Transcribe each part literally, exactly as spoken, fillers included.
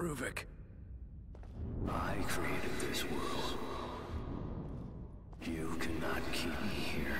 Ruvik. I created this world. You cannot keep me here.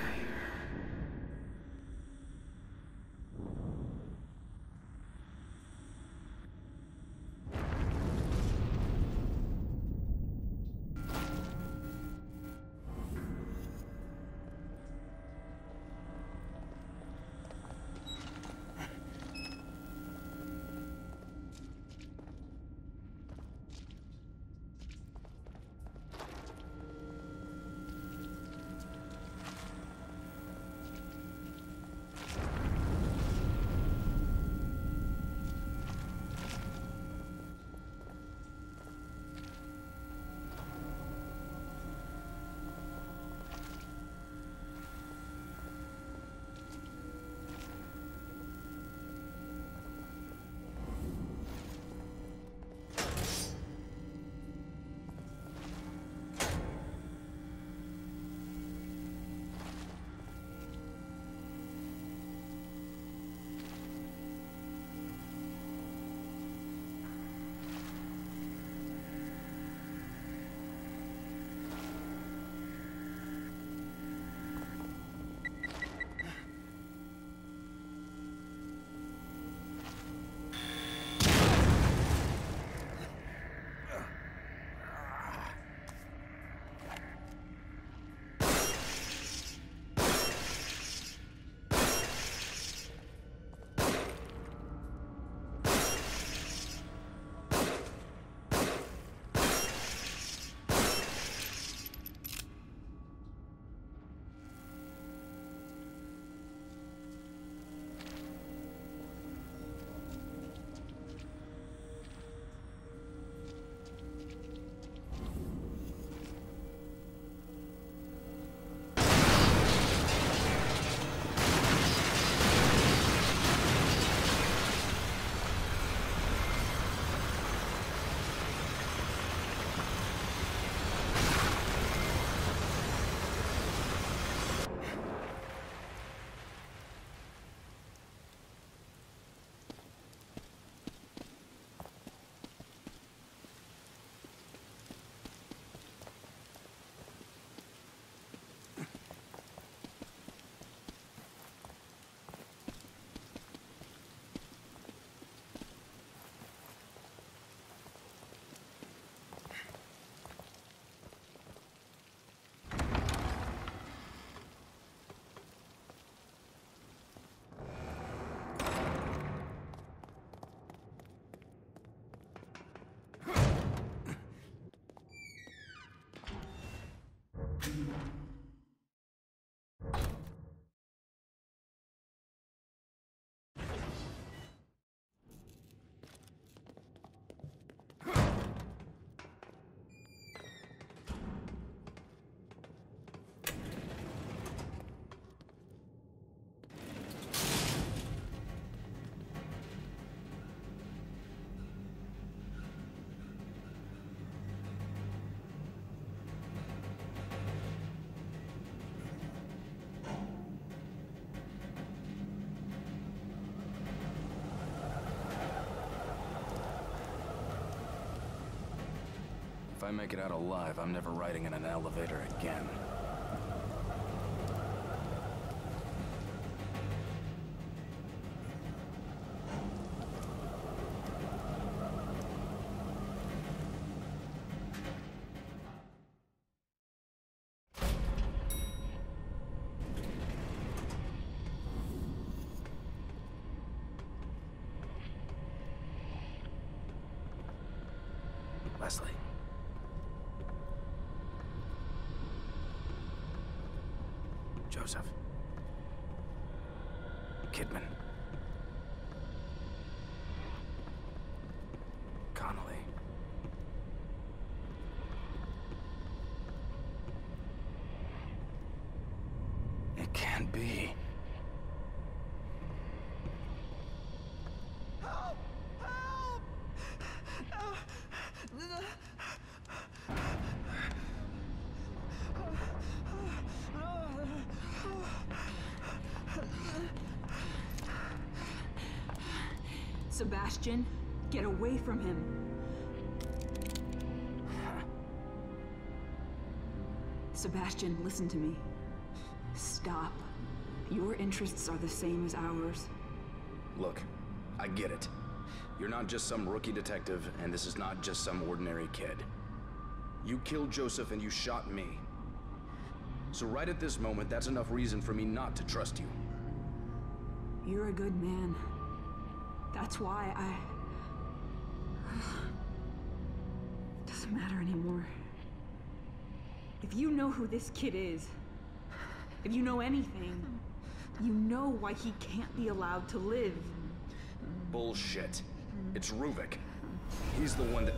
If I make it out alive, I'm never riding in an elevator again. Leslie. Joseph. Kidman. Connolly. It can't be. Help! Help! Sebastian, get away from him. Sebastian, listen to me. Stop. Your interests are the same as ours. Look, I get it. You're not just some rookie detective, and this is not just some ordinary kid. You killed Joseph and you shot me. So right at this moment, that's enough reason for me not to trust you. You're a good man. That's why I... Doesn't matter anymore. If you know who this kid is, if you know anything, you know why he can't be allowed to live. Bullshit. It's Ruvik. He's the one that...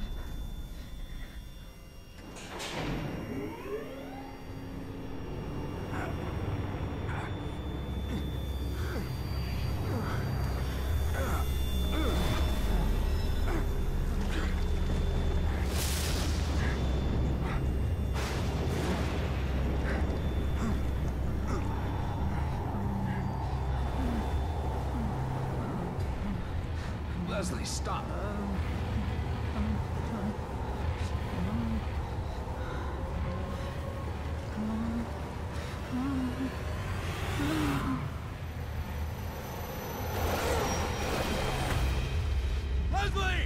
Leslie, stop! Leslie!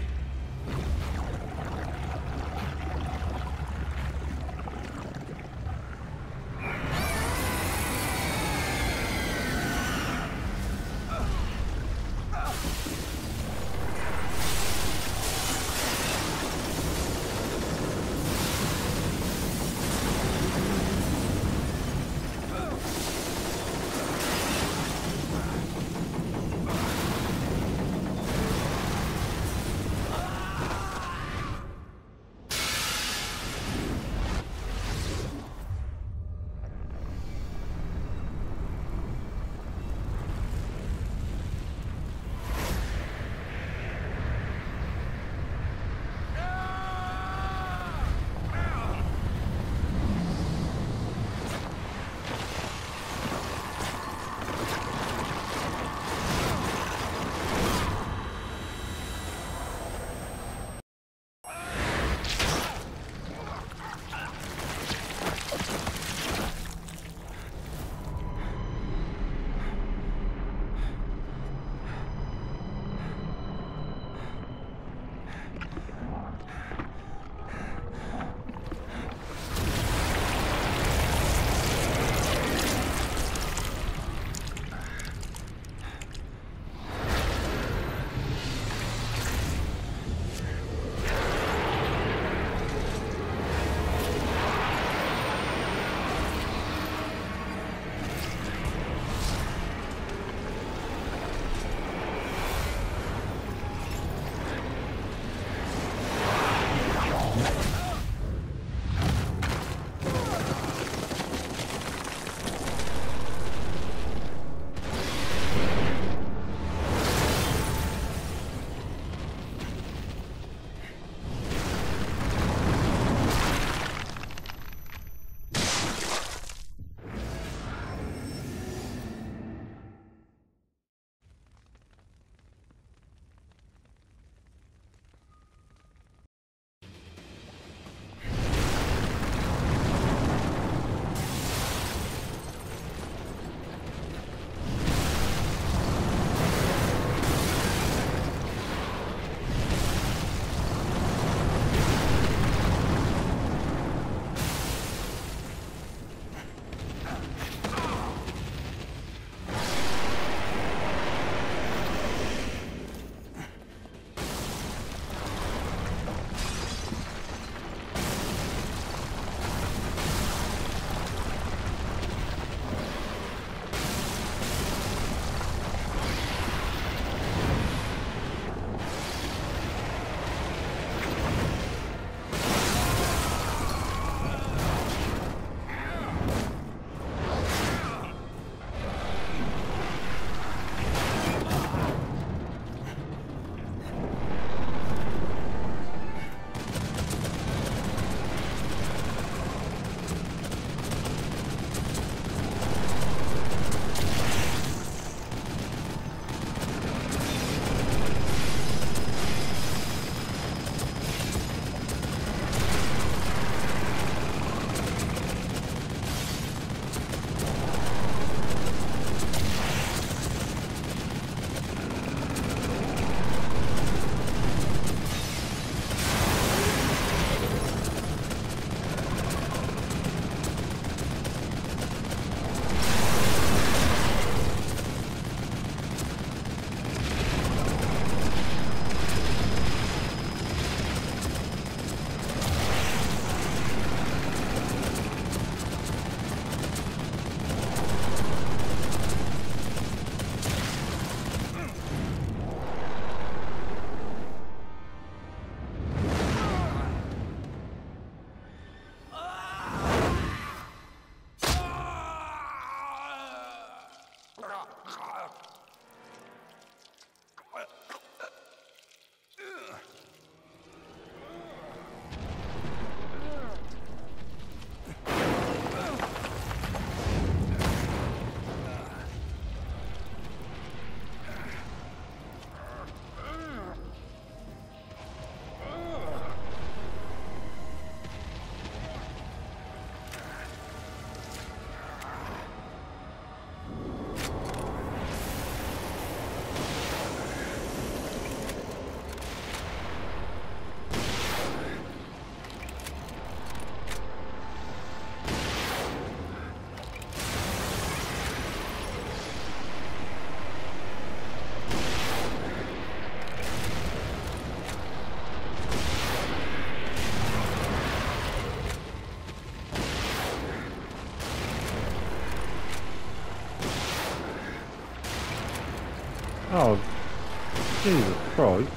Oh, Jesus Christ.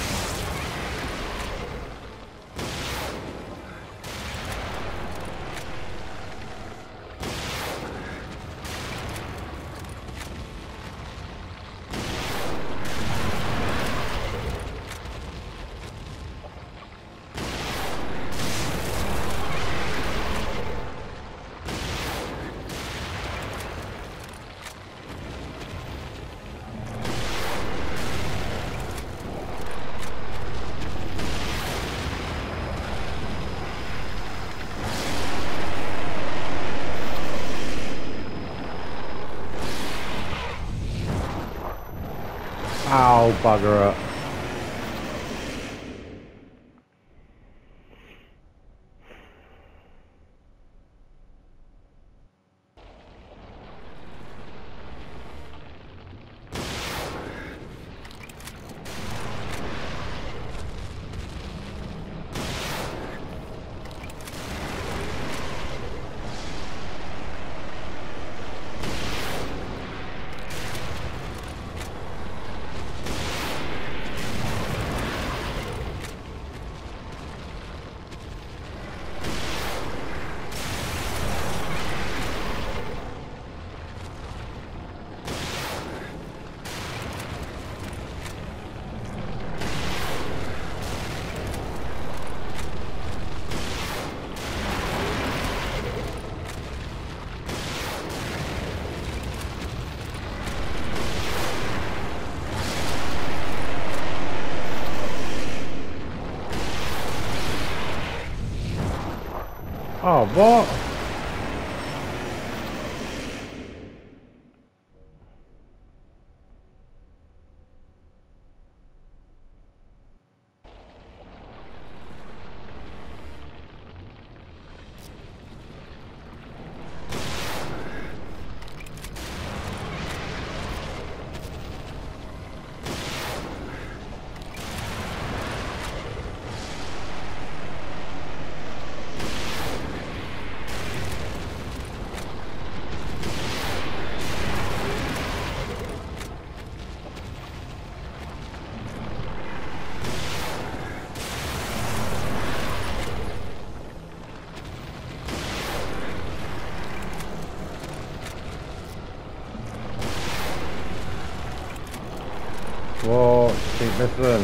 Ow, bugger up. Oh, what? Whoa, keep missing.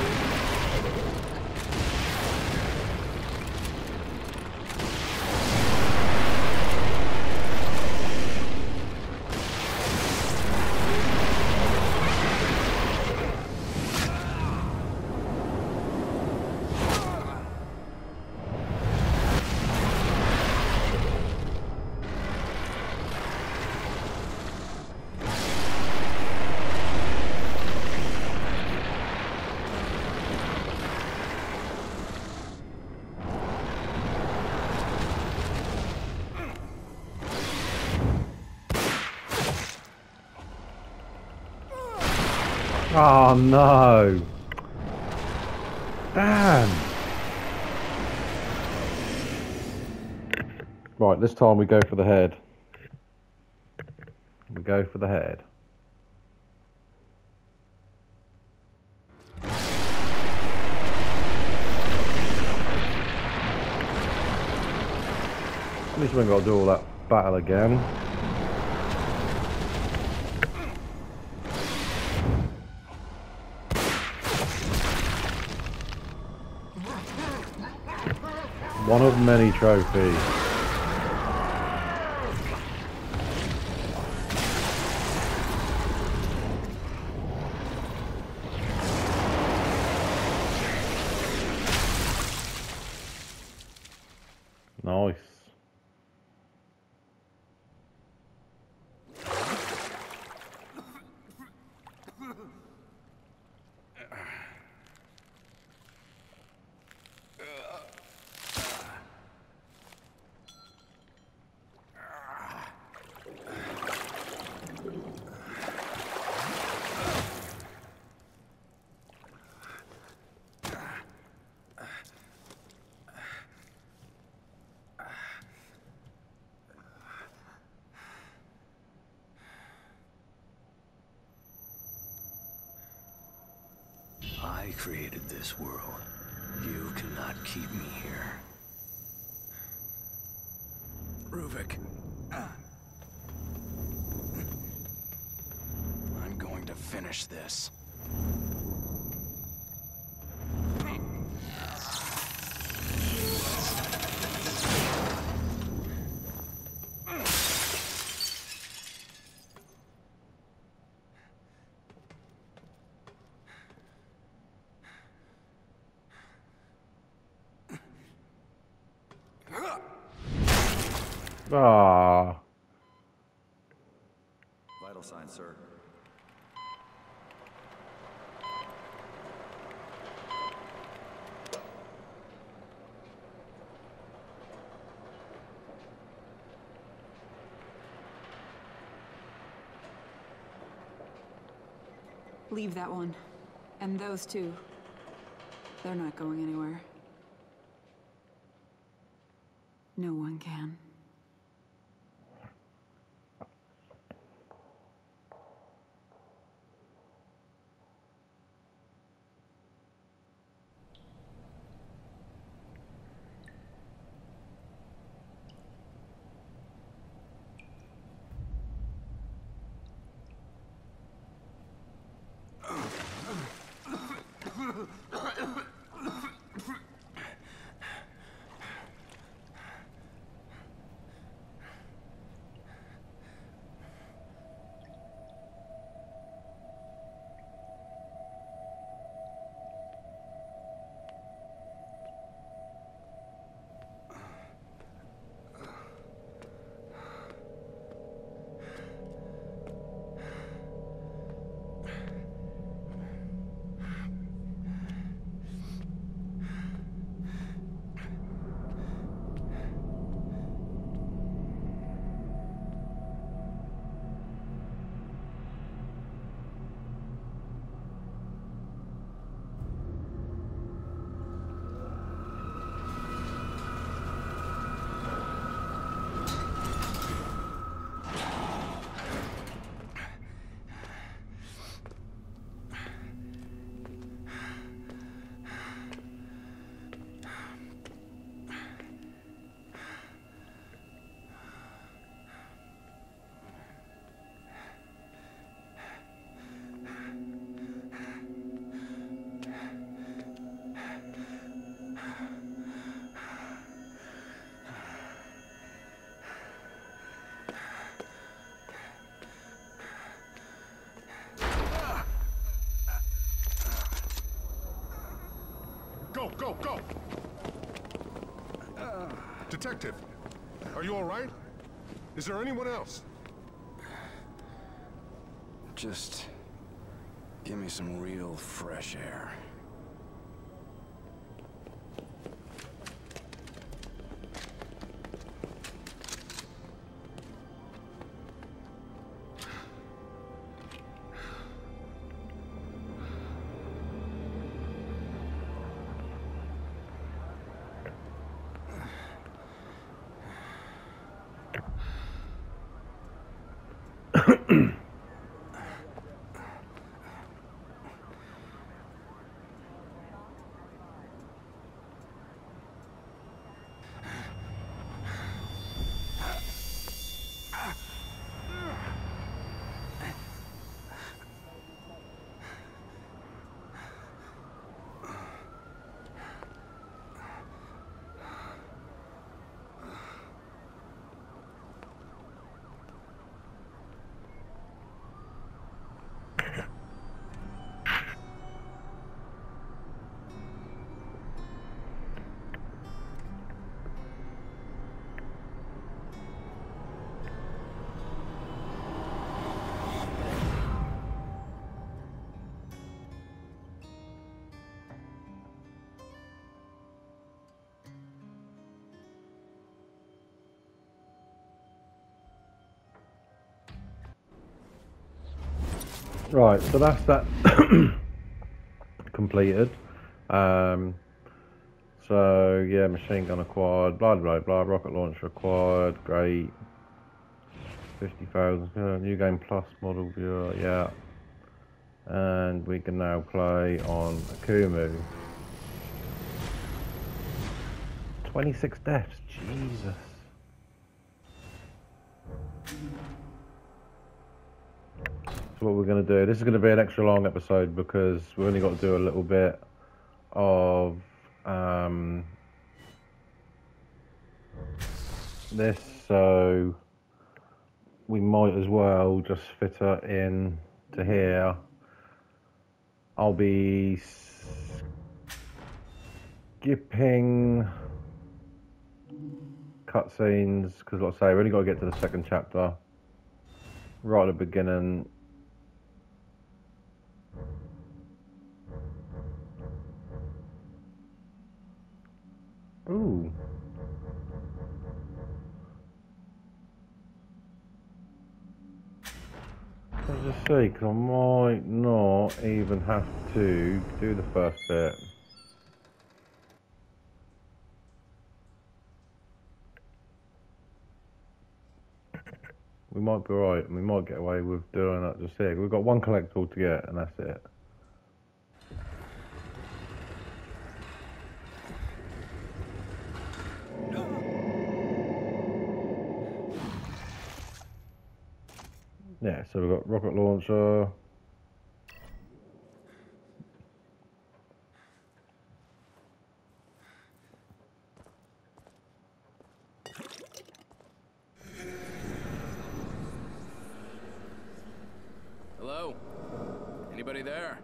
Oh no! Damn! Right, this time we go for the head. We go for the head. At least we ain't got to do all that battle again. One of many trophies. Nice. I created this world. You cannot keep me here. Ruvik. I'm going to finish this. Ah. Vital signs, sir. Leave that one. And those two. They're not going anywhere. No one can. Go, go, go! Uh, Detective, are you all right? Is there anyone else? Just give me some real fresh air. Right, so that's that completed. Um, so yeah, machine gun acquired, blah blah blah, rocket launcher acquired, great. fifty thousand, uh, new game plus model viewer, yeah. And we can now play on Akumu. twenty-six deaths, Jesus. So what we're going to do, this is going to be an extra long episode because we've only got to do a little bit of um, this, so we might as well just fit her in to here. I'll be skipping cutscenes because, like I say, we've only got to get to the second chapter right at the beginning. Ooh. Let's just see, because I might not even have to do the first bit. We might be right, and we might get away with doing that just here. We've got one collectible to get, and that's it. Yeah, so we've got rocket launcher. Hello? Anybody there?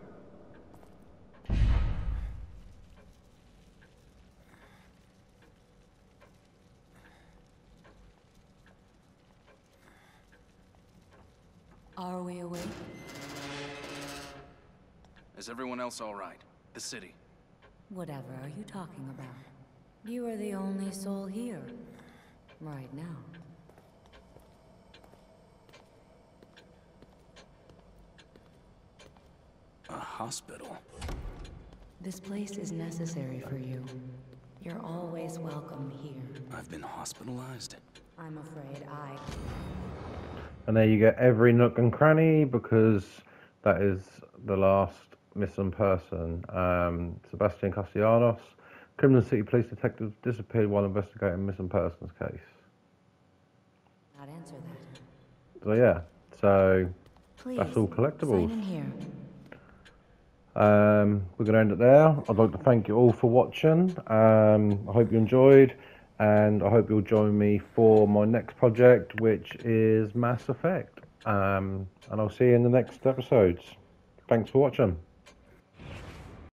Are we awake? Is everyone else all right? The city? Whatever are you talking about? You are the only soul here. Right now. A hospital? This place is necessary for you. You're always welcome here. I've been hospitalized? I'm afraid I... And there you get every nook and cranny because that is the last missing person. Um, Sebastian Castellanos, Criminal City Police Detective, disappeared while investigating missing persons case. Not answer that. So yeah, so Please, that's all collectibles. sign in here. Um, we're going to end it there. I'd like to thank you all for watching. Um, I hope you enjoyed, and I hope you'll join me for my next project, which is Mass Effect. Um, and I'll see you in the next episodes. Thanks for watching.